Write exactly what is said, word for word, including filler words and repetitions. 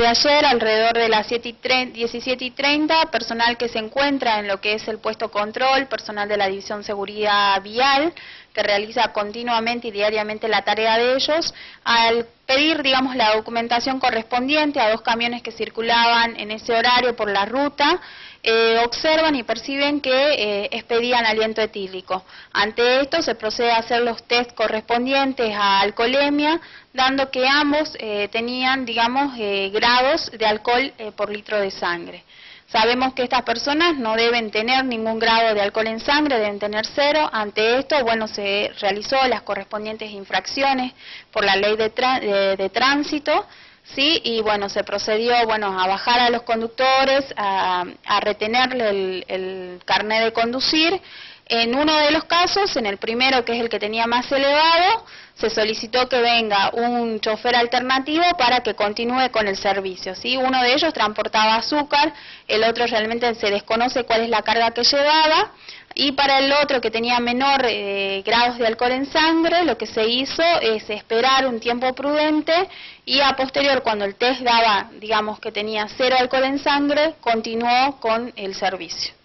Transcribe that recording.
de ayer, alrededor de las diecisiete y treinta, personal que se encuentra en lo que es el puesto control, personal de la División Seguridad Vial, que realiza continuamente y diariamente la tarea de ellos, al pedir, digamos, la documentación correspondiente a dos camiones que circulaban en ese horario por la ruta, eh, observan y perciben que eh, expedían aliento etílico. Ante esto se procede a hacer los test correspondientes a alcoholemia, dando que ambos eh, tenían, digamos, eh, grados de alcohol eh, por litro de sangre. Sabemos que estas personas no deben tener ningún grado de alcohol en sangre, deben tener cero. Ante esto, bueno, se realizó las correspondientes infracciones por la ley de, de, de tránsito, ¿sí? Y bueno, se procedió, bueno, a bajar a los conductores, a, a retenerle el, el carnet de conducir. En uno de los casos, en el primero, que es el que tenía más elevado, se solicitó que venga un chofer alternativo para que continúe con el servicio, ¿sí? Uno de ellos transportaba azúcar, el otro realmente se desconoce cuál es la carga que llevaba, y para el otro que tenía menor eh, grados de alcohol en sangre, lo que se hizo es esperar un tiempo prudente y a posterior, cuando el test daba, digamos, que tenía cero alcohol en sangre, continuó con el servicio.